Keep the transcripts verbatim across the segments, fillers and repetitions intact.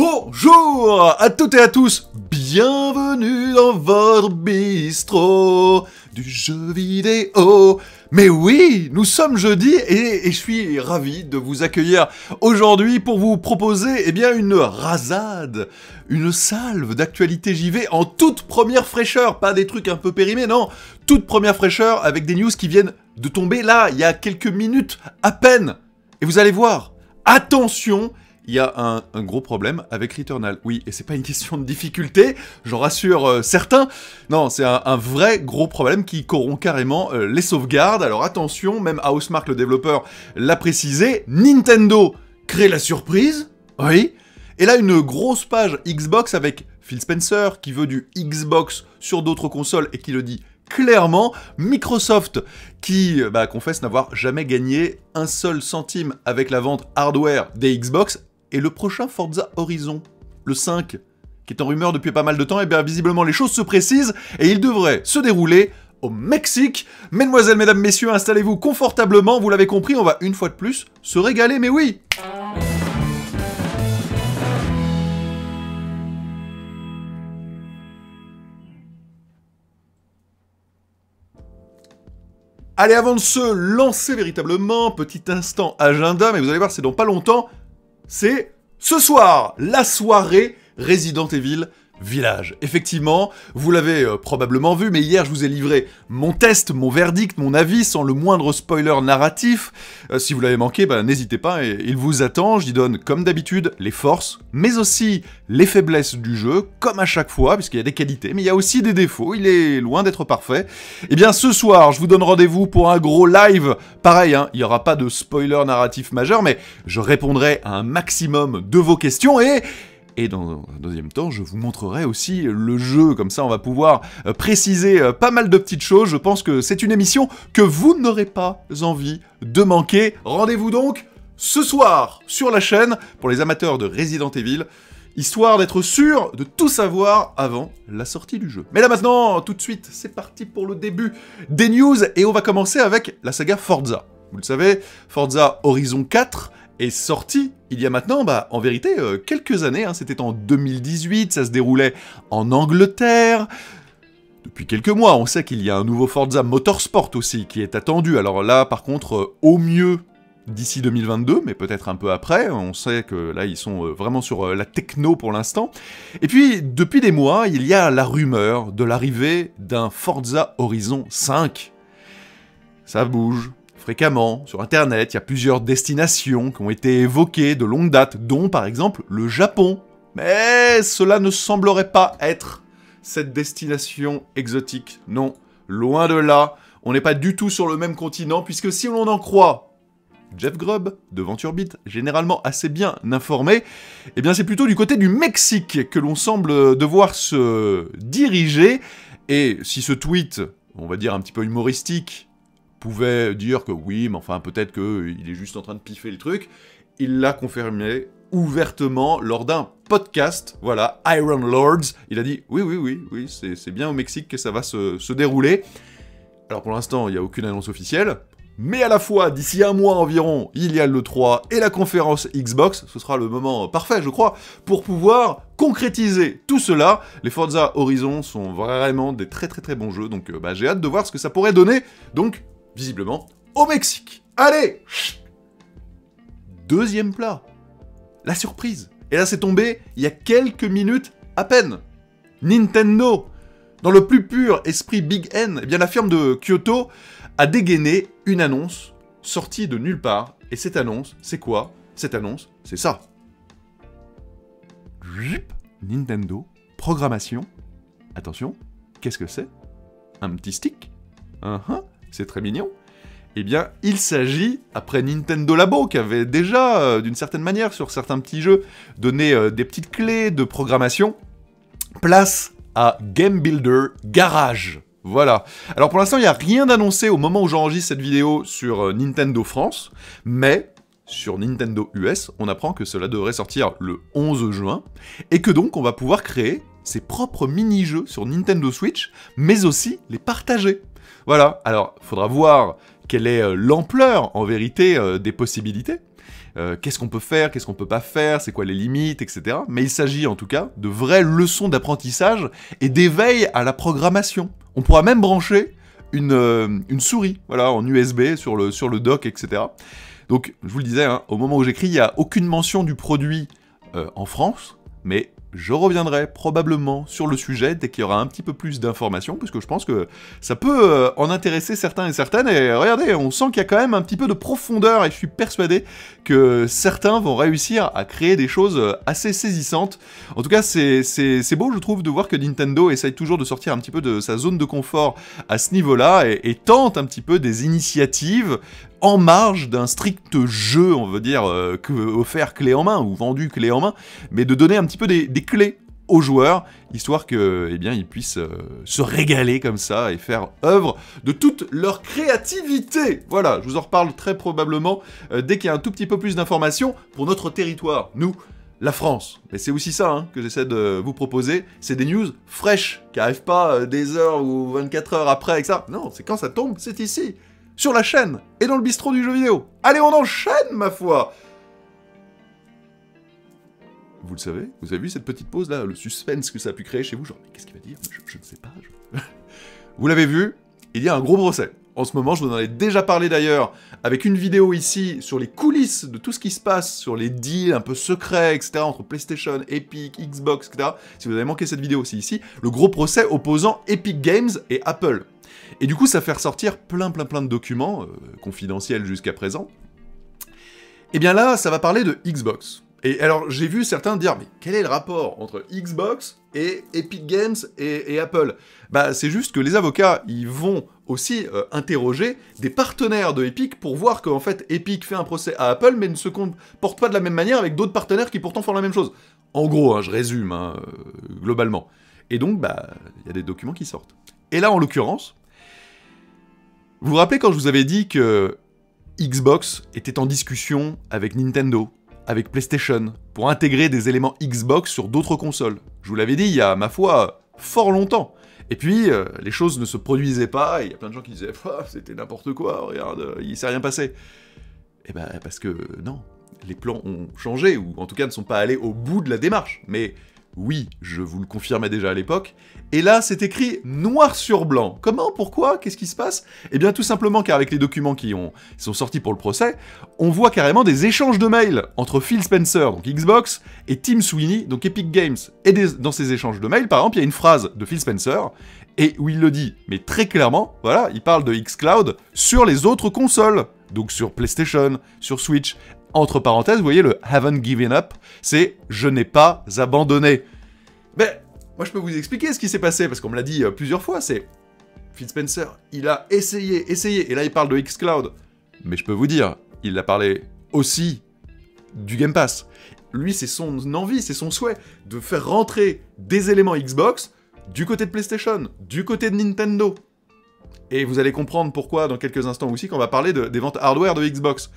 Bonjour à toutes et à tous, bienvenue dans votre bistrot du jeu vidéo. Mais oui, nous sommes jeudi et, et je suis ravi de vous accueillir aujourd'hui pour vous proposer eh bien, une rasade, une salve d'actualité J V en toute première fraîcheur, pas des trucs un peu périmés, non, toute première fraîcheur avec des news qui viennent de tomber là, il y a quelques minutes à peine. Et vous allez voir, attention, il y a un, un gros problème avec Returnal. Oui, et c'est pas une question de difficulté, j'en rassure euh, certains. Non, c'est un, un vrai gros problème qui corrompt carrément euh, les sauvegardes. Alors attention, même Housemarque, le développeur, l'a précisé. Nintendo crée la surprise. Oui. Et là, une grosse page Xbox avec Phil Spencer qui veut du Xbox sur d'autres consoles et qui le dit clairement. Microsoft qui bah, confesse n'avoir jamais gagné un seul centime avec la vente hardware des Xbox. Et le prochain Forza Horizon, le cinq, qui est en rumeur depuis pas mal de temps, et bien visiblement les choses se précisent, et il devrait se dérouler au Mexique. Mesdemoiselles, mesdames, messieurs, installez-vous confortablement, vous l'avez compris, on va une fois de plus se régaler, mais oui. Allez, avant de se lancer véritablement, petit instant agenda, mais vous allez voir, c'est dans pas longtemps. C'est ce soir, la soirée Resident Evil Village. Effectivement, vous l'avez euh, probablement vu, mais hier je vous ai livré mon test, mon verdict, mon avis, sans le moindre spoiler narratif. Euh, si vous l'avez manqué, bah, n'hésitez pas, et, il vous attend. J'y donne, comme d'habitude, les forces, mais aussi les faiblesses du jeu, comme à chaque fois, puisqu'il y a des qualités, mais il y a aussi des défauts, il est loin d'être parfait. Et bien ce soir, je vous donne rendez-vous pour un gros live. Pareil, hein, il n'y aura pas de spoiler narratif majeur, mais je répondrai à un maximum de vos questions, et... Et dans un deuxième temps, je vous montrerai aussi le jeu, comme ça on va pouvoir euh, préciser euh, pas mal de petites choses. Je pense que c'est une émission que vous n'aurez pas envie de manquer. Rendez-vous donc ce soir sur la chaîne pour les amateurs de Resident Evil, histoire d'être sûr de tout savoir avant la sortie du jeu. Mais là maintenant, tout de suite, c'est parti pour le début des news, et on va commencer avec la saga Forza. Vous le savez, Forza Horizon quatre est sorti il y a maintenant, bah, en vérité, euh, quelques années, hein, c'était en deux mille dix-huit, ça se déroulait en Angleterre. Depuis quelques mois, on sait qu'il y a un nouveau Forza Motorsport aussi, qui est attendu. Alors là, par contre, euh, au mieux d'ici deux mille vingt-deux, mais peut-être un peu après, on sait que là, ils sont euh, vraiment sur euh, la techno pour l'instant. Et puis, depuis des mois, il y a la rumeur de l'arrivée d'un Forza Horizon cinq. Ça bouge fréquemment, sur internet, il y a plusieurs destinations qui ont été évoquées de longue date, dont par exemple le Japon. Mais cela ne semblerait pas être cette destination exotique. Non, loin de là, on n'est pas du tout sur le même continent, puisque si l'on en croit Jeff Grubb de VentureBeat, généralement assez bien informé, eh bien c'est plutôt du côté du Mexique que l'on semble devoir se diriger. Et si ce tweet, on va dire un petit peu humoristique, pouvait dire que oui, mais enfin peut-être qu'il est juste en train de piffer le truc, il l'a confirmé ouvertement lors d'un podcast, voilà, Iron Lords, il a dit oui, oui, oui, oui, c'est bien au Mexique que ça va se, se dérouler. Alors pour l'instant, il n'y a aucune annonce officielle, mais à la fois, d'ici un mois environ, il y a le trois et la conférence Xbox, ce sera le moment parfait, je crois, pour pouvoir concrétiser tout cela. Les Forza Horizon sont vraiment des très très très bons jeux, donc bah, j'ai hâte de voir ce que ça pourrait donner, donc visiblement au Mexique. Allez, deuxième plat, la surprise. Et là c'est tombé il y a quelques minutes à peine. Nintendo, dans le plus pur esprit Big N, eh bien la firme de Kyoto a dégainé une annonce sortie de nulle part. Et cette annonce, c'est quoi? Cette annonce, c'est ça. Nintendo, programmation. Attention, qu'est-ce que c'est? Un petit stick? uh-huh. C'est très mignon. Eh bien, il s'agit, après Nintendo Labo, qui avait déjà, euh, d'une certaine manière, sur certains petits jeux, donné euh, des petites clés de programmation, place à Game Builder Garage. Voilà. Alors pour l'instant, il n'y a rien d'annoncé au moment où j'enregistre cette vidéo sur euh, Nintendo France, mais sur Nintendo U S, on apprend que cela devrait sortir le onze juin, et que donc on va pouvoir créer ses propres mini-jeux sur Nintendo Switch, mais aussi les partager. Voilà, alors, faudra voir quelle est euh, l'ampleur, en vérité, euh, des possibilités. Euh, qu'est-ce qu'on peut faire, qu'est-ce qu'on peut pas faire, c'est quoi les limites, et cetera. Mais il s'agit en tout cas de vraies leçons d'apprentissage et d'éveil à la programmation. On pourra même brancher une, euh, une souris, voilà, en U S B sur le, sur le dock, et cetera. Donc, je vous le disais, hein, au moment où j'écris, il n'y a aucune mention du produit euh, en France, mais je reviendrai probablement sur le sujet dès qu'il y aura un petit peu plus d'informations, parce que je pense que ça peut euh, en intéresser certains et certaines, et regardez, on sent qu'il y a quand même un petit peu de profondeur, et je suis persuadé que certains vont réussir à créer des choses assez saisissantes. En tout cas, c'est beau, je trouve, de voir que Nintendo essaye toujours de sortir un petit peu de sa zone de confort à ce niveau-là, et, et tente un petit peu des initiatives en marge d'un strict jeu, on veut dire, euh, que, offert clé en main, ou vendu clé en main, mais de donner un petit peu des, des clés aux joueurs, histoire que, eh bien, ils puissent euh, se régaler comme ça, et faire œuvre de toute leur créativité. Voilà, je vous en reparle très probablement euh, dès qu'il y a un tout petit peu plus d'informations pour notre territoire, nous, la France. Mais c'est aussi ça hein, que j'essaie de vous proposer, c'est des news fraîches, qui n'arrivent pas euh, des heures ou vingt-quatre heures après avec ça. Non, c'est quand ça tombe, c'est ici. Sur la chaîne, et dans le bistrot du jeu vidéo. Allez, on enchaîne, ma foi! Vous le savez? Vous avez vu cette petite pause, là? Le suspense que ça a pu créer chez vous? Genre, mais qu'est-ce qu'il va dire? je, je ne sais pas. Je... Vous l'avez vu? Il y a un gros procès. En ce moment, je vous en ai déjà parlé d'ailleurs, avec une vidéo ici, sur les coulisses de tout ce qui se passe, sur les deals un peu secrets, et cetera, entre PlayStation, Epic, Xbox, et cetera. Si vous avez manqué cette vidéo, c'est ici. Le gros procès opposant Epic Games et Apple. Et du coup, ça fait ressortir plein plein plein de documents, euh, confidentiels jusqu'à présent. Et bien là, ça va parler de Xbox. Et alors, j'ai vu certains dire, mais quel est le rapport entre Xbox et Epic Games et, et Apple? Bah, c'est juste que les avocats, ils vont aussi euh, interroger des partenaires de Epic pour voir qu'en fait, Epic fait un procès à Apple, mais ne se comporte pas de la même manière avec d'autres partenaires qui pourtant font la même chose. En gros, hein, je résume, hein, euh, globalement. Et donc, bah, il y a des documents qui sortent. Et là, en l'occurrence, vous vous rappelez quand je vous avais dit que Xbox était en discussion avec Nintendo, avec PlayStation, pour intégrer des éléments Xbox sur d'autres consoles? Je vous l'avais dit il y a, ma foi, fort longtemps. Et puis, euh, les choses ne se produisaient pas, et il y a plein de gens qui disaient oh, « c'était n'importe quoi, regarde, euh, il s'est rien passé ». Eh ben, parce que non, les plans ont changé, ou en tout cas ne sont pas allés au bout de la démarche. Mais oui, je vous le confirmais déjà à l'époque, et là, c'est écrit noir sur blanc. Comment? Pourquoi? Qu'est-ce qui se passe? Eh bien, tout simplement car avec les documents qui ont, sont sortis pour le procès, on voit carrément des échanges de mails entre Phil Spencer, donc Xbox, et Tim Sweeney, donc Epic Games. Et des, dans ces échanges de mails, par exemple, il y a une phrase de Phil Spencer, et où il le dit, mais très clairement, voilà, il parle de xCloud sur les autres consoles, donc sur PlayStation, sur Switch. Entre parenthèses, vous voyez le « haven't given up », c'est « je n'ai pas abandonné ». Mais moi, je peux vous expliquer ce qui s'est passé, parce qu'on me l'a dit euh, plusieurs fois, c'est Phil Spencer, il a essayé, essayé, et là il parle de xCloud. Mais je peux vous dire, il a parlé aussi du Game Pass. Lui, c'est son envie, c'est son souhait, de faire rentrer des éléments Xbox du côté de PlayStation, du côté de Nintendo. Et vous allez comprendre pourquoi dans quelques instants aussi, quand on va parler de, des ventes hardware de Xbox.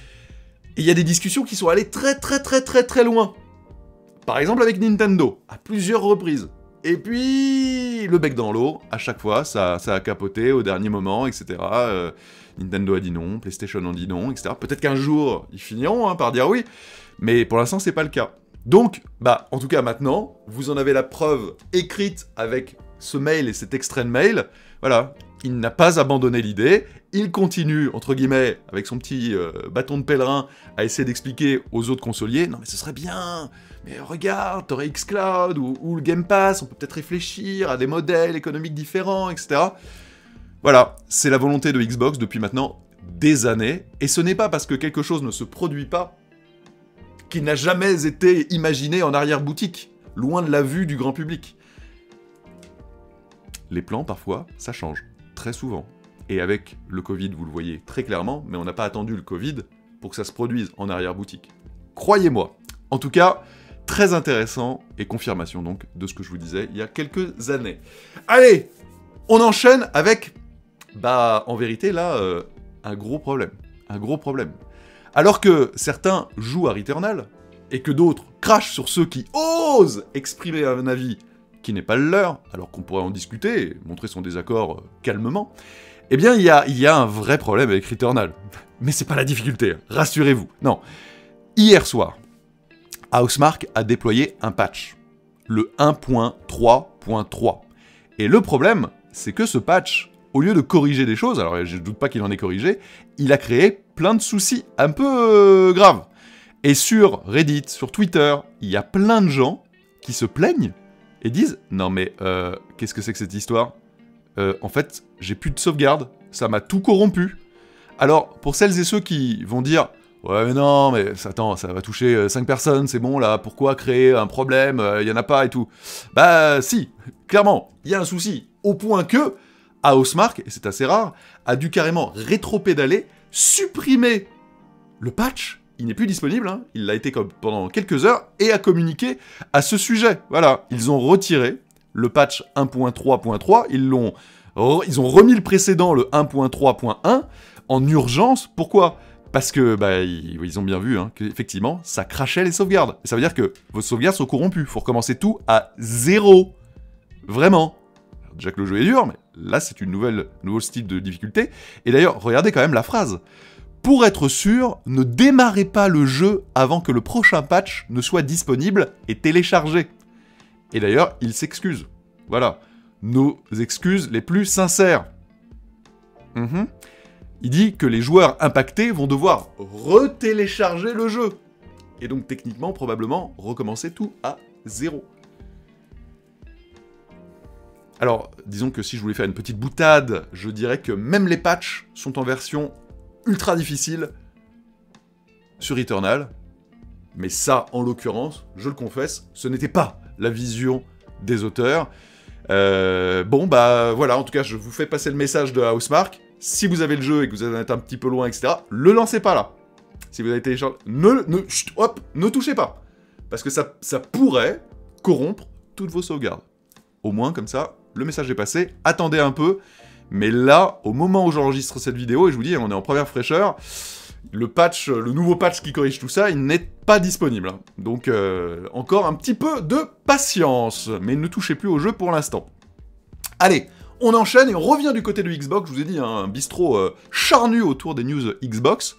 Et il y a des discussions qui sont allées très très très très très loin. Par exemple avec Nintendo, à plusieurs reprises. Et puis, le bec dans l'eau, à chaque fois, ça, ça a capoté au dernier moment, et cetera. Euh, Nintendo a dit non, PlayStation a dit non, et cetera. Peut-être qu'un jour, ils finiront hein, par dire oui, mais pour l'instant, c'est pas le cas. Donc, bah, en tout cas maintenant, vous en avez la preuve écrite avec ce mail et cet extrait de mail. Voilà, il n'a pas abandonné l'idée, il continue, entre guillemets, avec son petit euh, bâton de pèlerin, à essayer d'expliquer aux autres consoliers, non mais ce serait bien, mais regarde, t'aurais xCloud ou, ou le Game Pass, on peut peut-être réfléchir à des modèles économiques différents, et cetera. Voilà, c'est la volonté de Xbox depuis maintenant des années, et ce n'est pas parce que quelque chose ne se produit pas qu'il n'a jamais été imaginé en arrière-boutique, loin de la vue du grand public. Les plans, parfois, ça change, très souvent. Et avec le Covid, vous le voyez très clairement, mais on n'a pas attendu le Covid pour que ça se produise en arrière-boutique. Croyez-moi. En tout cas, très intéressant, et confirmation donc de ce que je vous disais il y a quelques années. Allez, on enchaîne avec, bah, en vérité, là, euh, un gros problème. Un gros problème. Alors que certains jouent à Returnal, et que d'autres crachent sur ceux qui osent exprimer un avis qui n'est pas le leur, alors qu'on pourrait en discuter et montrer son désaccord euh, calmement, Eh bien, il y a, il y a un vrai problème avec Returnal. Mais c'est pas la difficulté, hein. Rassurez-vous. Non. Hier soir, Housemarque a déployé un patch, le un point trois point trois. Et le problème, c'est que ce patch, au lieu de corriger des choses, alors je ne doute pas qu'il en ait corrigé, il a créé plein de soucis un peu euh, graves. Et sur Reddit, sur Twitter, il y a plein de gens qui se plaignent et disent « Non mais, euh, qu'est-ce que c'est que cette histoire euh, En fait, j'ai plus de sauvegarde, ça m'a tout corrompu. » Alors, pour celles et ceux qui vont dire « Ouais mais non, mais attends, ça va toucher cinq personnes, c'est bon là, pourquoi créer un problème, il euh, y en a pas et tout ?» Bah si, clairement, il y a un souci, au point que Housemarque, et c'est assez rare, a dû carrément rétro-pédaler, supprimer le patch. Il n'est plus disponible, hein. Il l'a été comme pendant quelques heures, et a communiqué à ce sujet. Voilà, ils ont retiré le patch un point trois point trois, ils l'ont, ils ont remis le précédent, le un point trois point un, en urgence. Pourquoi ? Parce que, bah, ils, ils ont bien vu, hein, qu'effectivement, ça crachait les sauvegardes. Et ça veut dire que vos sauvegardes sont corrompues. Faut recommencer tout à zéro. Vraiment. Alors, déjà que le jeu est dur, mais là, c'est une nouvelle, nouveau style de difficulté. Et d'ailleurs, regardez quand même la phrase. Pour être sûr, ne démarrez pas le jeu avant que le prochain patch ne soit disponible et téléchargé. Et d'ailleurs, il s'excuse. Voilà. Nos excuses les plus sincères. Mm-hmm. Il dit que les joueurs impactés vont devoir retélécharger le jeu. Et donc, techniquement, probablement, recommencer tout à zéro. Alors, disons que si je voulais faire une petite boutade, je dirais que même les patchs sont en version ultra difficile sur Returnal. Mais ça, en l'occurrence, je le confesse, ce n'était pas la vision des auteurs. Euh, bon, bah voilà, en tout cas, je vous fais passer le message de Housemarque. Si vous avez le jeu et que vous en êtes un petit peu loin, et cetera, le lancez pas là. Si vous avez téléchargé, ne, ne, chut, hop, ne touchez pas. Parce que ça, ça pourrait corrompre toutes vos sauvegardes. Au moins, comme ça, le message est passé. Attendez un peu. Mais là, au moment où j'enregistre cette vidéo, et je vous dis, on est en première fraîcheur, le patch, le nouveau patch qui corrige tout ça, il n'est pas disponible. Donc, euh, encore un petit peu de patience. Mais ne touchez plus au jeu pour l'instant. Allez, on enchaîne et on revient du côté de Xbox. Je vous ai dit, hein, un bistrot euh, charnu autour des news Xbox.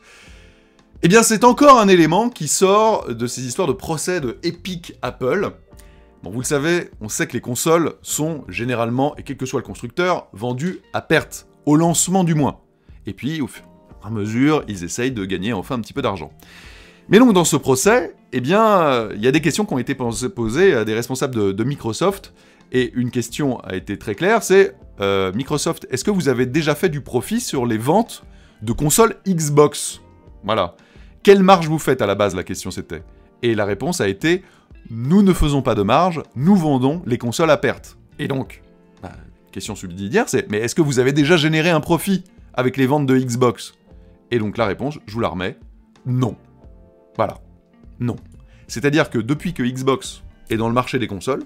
Eh bien, c'est encore un élément qui sort de ces histoires de procès de Epic Apple. Bon, vous le savez, on sait que les consoles sont généralement, et quel que soit le constructeur, vendues à perte, au lancement du moins. Et puis, au fur et à mesure, ils essayent de gagner enfin un petit peu d'argent. Mais donc, dans ce procès, eh bien, il y a des questions qui ont été posées à des responsables de, de Microsoft, et une question a été très claire, c'est euh, Microsoft, est-ce que vous avez déjà fait du profit sur les ventes de consoles Xbox? Voilà. Quelle marge vous faites à la base, la question c'était. Et la réponse a été, nous ne faisons pas de marge, nous vendons les consoles à perte. Et donc, bah, question subsidiaire, c'est, mais est-ce que vous avez déjà généré un profit avec les ventes de Xbox? Et donc la réponse, je vous la remets, non. Voilà. Non. C'est-à-dire que depuis que Xbox est dans le marché des consoles,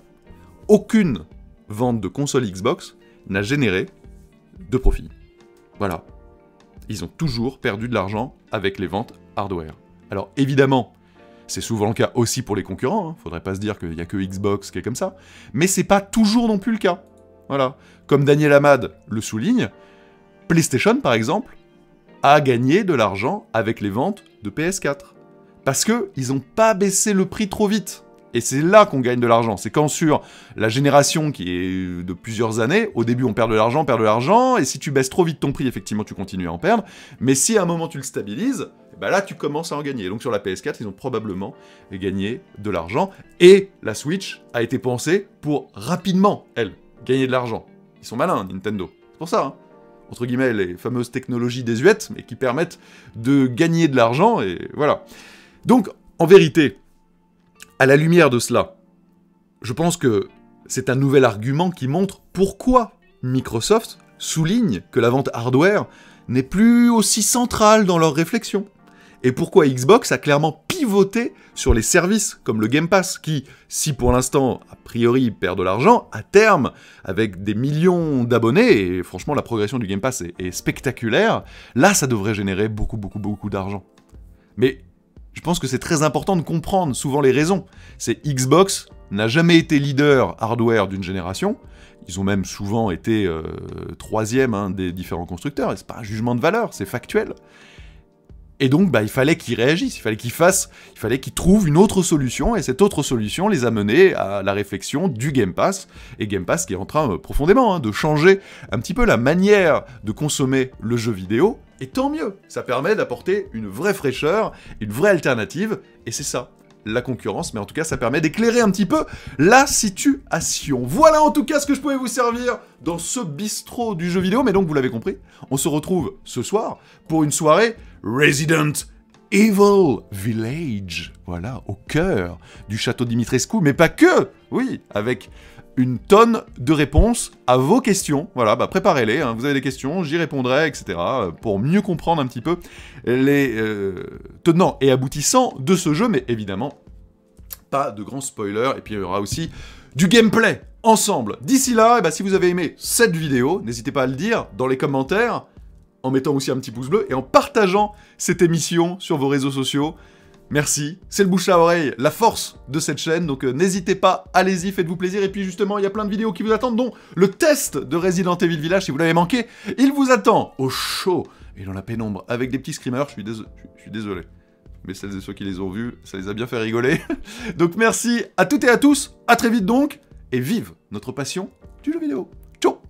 aucune vente de console Xbox n'a généré de profit. Voilà. Ils ont toujours perdu de l'argent avec les ventes hardware. Alors évidemment, c'est souvent le cas aussi pour les concurrents, hein. Faudrait pas se dire qu'il y a que Xbox qui est comme ça, mais c'est pas toujours non plus le cas. Voilà. Comme Daniel Hamad le souligne, PlayStation par exemple a gagné de l'argent avec les ventes de P S quatre. Parce que ils ont pas baissé le prix trop vite. Et c'est là qu'on gagne de l'argent. C'est quand sur la génération qui est de plusieurs années, au début on perd de l'argent, on perd de l'argent, et si tu baisses trop vite ton prix, effectivement tu continues à en perdre, mais si à un moment tu le stabilises, bah là tu commences à en gagner. Donc sur la P S quatre, ils ont probablement gagné de l'argent, et la Switch a été pensée pour rapidement, elle, gagner de l'argent. Ils sont malins, Nintendo. C'est pour ça, hein. Entre guillemets, les fameuses technologies désuètes, mais qui permettent de gagner de l'argent, et voilà. Donc, en vérité, à la lumière de cela, je pense que c'est un nouvel argument qui montre pourquoi Microsoft souligne que la vente hardware n'est plus aussi centrale dans leur réflexion. Et pourquoi Xbox a clairement pivoté sur les services comme le Game Pass, qui, si pour l'instant, a priori, perd de l'argent, à terme, avec des millions d'abonnés, et franchement la progression du Game Pass est, est spectaculaire, là ça devrait générer beaucoup, beaucoup, beaucoup d'argent. Mais je pense que c'est très important de comprendre souvent les raisons. C'est Xbox n'a jamais été leader hardware d'une génération. Ils ont même souvent été euh, troisième hein, des différents constructeurs, et c'est pas un jugement de valeur, c'est factuel. Et donc, bah, il fallait qu'ils réagissent, il fallait qu'ils fassent, il fallait qu'ils trouvent une autre solution, et cette autre solution les a menés à la réflexion du Game Pass, et Game Pass qui est en train euh, profondément hein, de changer un petit peu la manière de consommer le jeu vidéo, et tant mieux, ça permet d'apporter une vraie fraîcheur, une vraie alternative, et c'est ça, la concurrence, mais en tout cas ça permet d'éclairer un petit peu la situation. Voilà en tout cas ce que je pouvais vous servir dans ce bistrot du jeu vidéo, mais donc vous l'avez compris, on se retrouve ce soir pour une soirée Resident Evil Village, voilà, au cœur du château Dimitrescu, mais pas que, oui, avec une tonne de réponses à vos questions, voilà, bah préparez-les, hein, vous avez des questions, j'y répondrai, et cetera, pour mieux comprendre un petit peu les euh, tenants et aboutissants de ce jeu, mais évidemment, pas de grands spoilers, et puis il y aura aussi du gameplay ensemble. D'ici là, eh ben, si vous avez aimé cette vidéo, n'hésitez pas à le dire dans les commentaires, en mettant aussi un petit pouce bleu, et en partageant cette émission sur vos réseaux sociaux. Merci, c'est le bouche à oreille, la force de cette chaîne, donc euh, n'hésitez pas, allez-y, faites-vous plaisir, et puis justement, il y a plein de vidéos qui vous attendent, dont le test de Resident Evil Village, si vous l'avez manqué, il vous attend au chaud, et dans la pénombre, avec des petits screamers, je suis, dés je suis désolé, mais celles et ceux qui les ont vus, ça les a bien fait rigoler. Donc merci à toutes et à tous, à très vite donc, et vive notre passion du jeu vidéo. Ciao.